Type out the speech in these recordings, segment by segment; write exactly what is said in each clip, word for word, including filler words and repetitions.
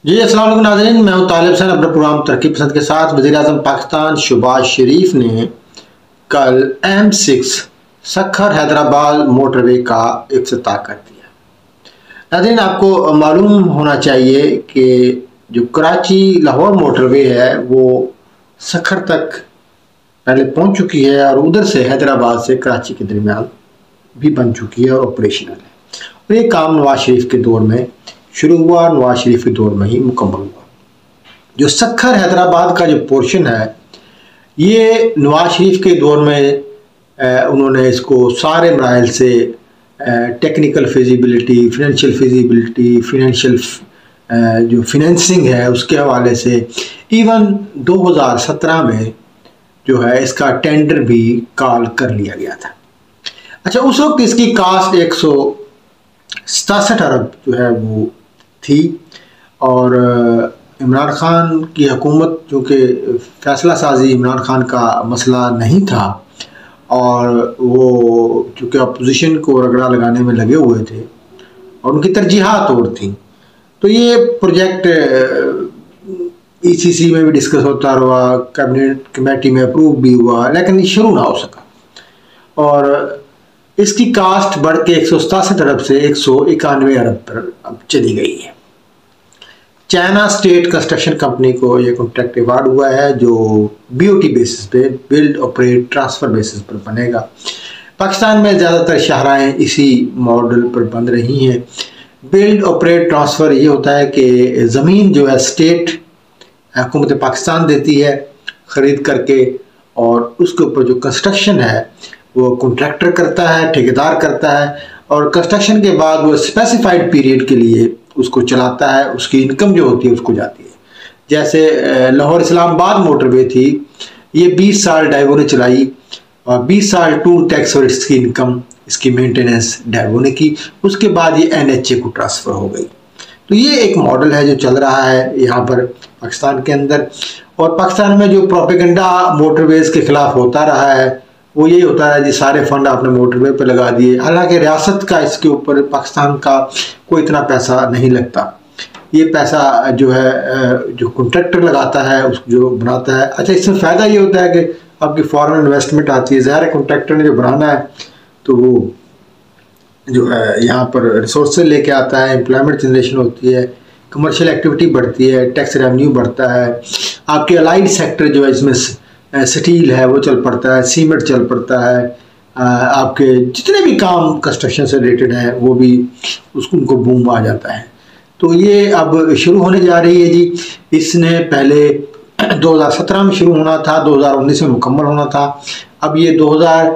जी अस्सलाम वालेकुम नाज़रीन, मैं हूं तालिब हुसैन अपने प्रोग्राम तरक्की पसंद के साथ। वज़ीर-ए-आज़म पाकिस्तान शहबाज शरीफ ने कल M six Sukkur Hyderabad motorway का इफ्तिताह कर दिया। नाज़रीन, आपको मालूम होना चाहिए कि जो कराची लाहौर मोटरवे है वो सक्खर तक पहले पहुंच चुकी है और उधर से हैदराबाद से कराची के दरमियान भी बन चुकी है और ऑपरेशनल है। और ये काम नवाज शरीफ के दौर में शुरू हुआ, नवाज शरीफ के दौर में ही मुकम्मल हुआ। जो सक्खर हैदराबाद का जो पोर्शन है ये नवाज शरीफ के दौर में आ, उन्होंने इसको सारे मराइल से technical feasibility, financial feasibility, financial जो फिनेंसिंग है उसके हवाले से इवन दो हज़ार सत्रह में जो है इसका टेंडर भी कॉल कर लिया गया था। अच्छा, उस वक्त इसकी कास्ट एक सौ सतासठ अरब जो है वो थी और इमरान खान की हुकूमत, चूँकि फैसला साजी इमरान खान का मसला नहीं था और वो चूँकि अपोजिशन को रगड़ा लगाने में लगे हुए थे और उनकी तरजीहात और थी, तो ये प्रोजेक्ट ई सी सी में भी डिस्कस होता रहा, कैबिनेट कमेटी में अप्रूव भी हुआ, लेकिन शुरू ना हो सका और इसकी कास्ट बढ़ के एक सौ सतासठ अरब से एक सौ इक्यानवे अरब पर अब चली गई है। चाइना स्टेट कंस्ट्रक्शन कंपनी को यह कॉन्ट्रैक्ट अवार्ड हुआ है जो बी ओ टी बेसिस पे, बिल्ड ऑपरेट ट्रांसफ़र बेसिस पर बनेगा। पाकिस्तान में ज़्यादातर शाहराएँ इसी मॉडल पर बन रही हैं। बिल्ड ऑपरेट ट्रांसफ़र ये होता है कि ज़मीन जो है स्टेट हुकूमत पाकिस्तान देती है ख़रीद करके और उसके ऊपर जो कंस्ट्रक्शन है वो कॉन्ट्रैक्टर करता है, ठेकेदार करता है और कंस्ट्रक्शन के बाद वो स्पेसिफाइड पीरियड के लिए उसको चलाता है, उसकी इनकम जो होती है उसको जाती है। जैसे लाहौर इस्लामाबाद मोटरवे थी, ये बीस साल डाइवो ने चलाई और बीस साल टूल टैक्स और इसकी इनकम, इसकी मेंटेनेंस डाइवो ने की, उसके बाद ये एन एच ए को ट्रांसफ़र हो गई। तो ये एक मॉडल है जो चल रहा है यहाँ पर पाकिस्तान के अंदर। और पाकिस्तान में जो प्रोपेगेंडा मोटरवेज़ के ख़िलाफ़ होता रहा है वो यही होता है जी सारे फंड आपने मोटरवे पर लगा दिए, हालांकि रियासत का इसके ऊपर, पाकिस्तान का कोई इतना पैसा नहीं लगता। ये पैसा जो है जो कॉन्ट्रैक्टर लगाता है, उस जो बनाता है। अच्छा, इसमें फ़ायदा ये होता है कि आपकी फॉरेन इन्वेस्टमेंट आती है, ज़ाहिर है कॉन्ट्रैक्टर ने जो बनाना है तो वो जो है यहाँ पर रिसोर्सेज लेके आता है, एम्प्लॉयमेंट जनरेशन होती है, कमर्शियल एक्टिविटी बढ़ती है, टैक्स रेवेन्यू बढ़ता है, आपके अलाइड सेक्टर जो है इसमें स्टील है वो चल पड़ता है, सीमेंट चल पड़ता है, आपके जितने भी काम कंस्ट्रक्शन से रिलेटेड हैं वो भी उसको उनको बूम आ जाता है। तो ये अब शुरू होने जा रही है जी। इसने पहले दो हज़ार सत्रह में शुरू होना था, दो हज़ार उन्नीस में मुकम्मल होना था। अब ये दो हज़ार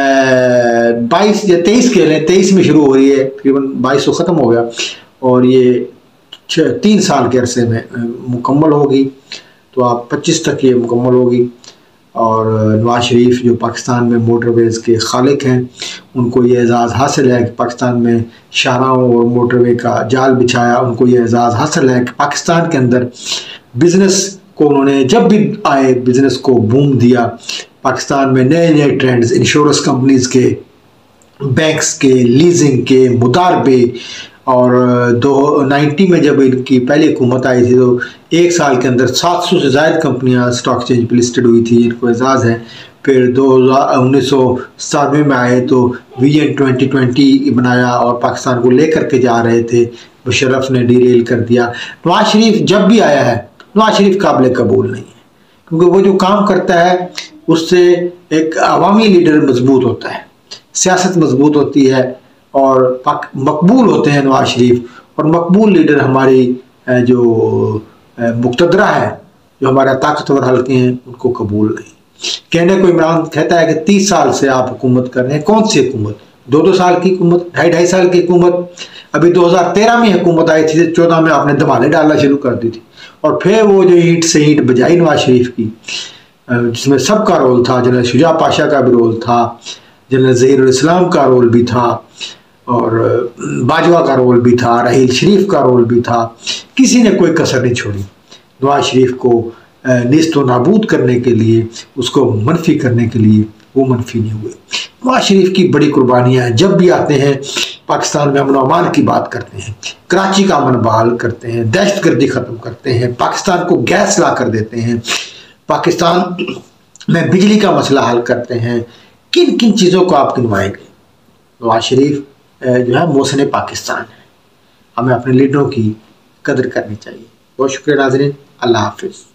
बाईस या तेईस के लिए तेईस में शुरू हो रही है, तकरीबन बाईस को ख़त्म हो गया और ये छः तीन साल के अरसे में मुकम्मल होगी। तो आप पच्चीस तक ये मुकम्मल होगी और नवाज शरीफ जो पाकिस्तान में मोटरवेज़ के खालिक हैं उनको ये एज़ाज़ हासिल है कि पाकिस्तान में शाहराहों और मोटरवे का जाल बिछाया। उनको ये एज़ाज़ हासिल है कि पाकिस्तान के अंदर बिज़नेस को उन्होंने जब भी आए बिज़नेस को बूम दिया। पाकिस्तान में नए नए ट्रेंड्स, इंश्योरेंस कंपनीज़ के, बैंक्स के, लीजिंग के, मुदारबे और दो नाइन्टी में जब इनकी पहली हुकूमत आई थी तो एक साल के अंदर सात सौ से ज़ायद कंपनियां स्टॉक एक्सचेंज पर लिस्टेड हुई थी, इनको एजाज़ है। फिर दो हज़ार उन्नीस सौ सतानवे में आए तो विजन ट्वेंटी ट्वेंटी बनाया और पाकिस्तान को लेकर के जा रहे थे, मुशर्रफ ने डीरेल कर दिया। नवाज शरीफ जब भी आया है, नवाज शरीफ काबिल कबूल नहीं है क्योंकि वो जो काम करता है उससे एक अवामी लीडर मजबूत होता है, सियासत मजबूत होती है और मकबूल होते हैं नवाज शरीफ। और मकबूल लीडर हमारी जो मुक्तदरा है, जो हमारे ताकतवर हल्के हैं उनको कबूल नहीं। कहने को इमरान कहता है कि तीस साल से आप हुकूमत कर रहे हैं, कौन सी हुकूमत? दो दो साल की हुकूमत, ढाई ढाई साल की हुकूमत। अभी दो हज़ार तेरह में हुकूमत आई थी, चौदह में आपने धमाले डालना शुरू कर दी थी और फिर वो जो ईंट से ईंट बजाई नवाज शरीफ की, जिसमें सबका रोल था, जनरल शुजा पाशा का भी रोल था, जनरल ज़हीरुल इस्लाम का रोल भी था और बाजवा का रोल भी था, राहील शरीफ का रोल भी था। किसी ने कोई कसर नहीं छोड़ी नवाज शरीफ को निस्त व नाबूद करने के लिए, उसको मनफी करने के लिए। वो मनफी नहीं हुए। नवाज शरीफ की बड़ी कुर्बानियाँ हैं, जब भी आते हैं पाकिस्तान में अमन अमान की बात करते हैं, कराची का अमन बहाल करते हैं, दहशतगर्दी खत्म करते हैं, पाकिस्तान को गैस ला कर देते हैं, पाकिस्तान में बिजली का मसला हल करते हैं, किन किन चीज़ों को आप गिनवाएंगे? नवाज शरीफ जो है मोहसिन पाकिस्तान है। हमें अपने लीडरों की कदर करनी चाहिए। बहुत शुक्रिया नाज़रीन, अल्लाह हाफिज़।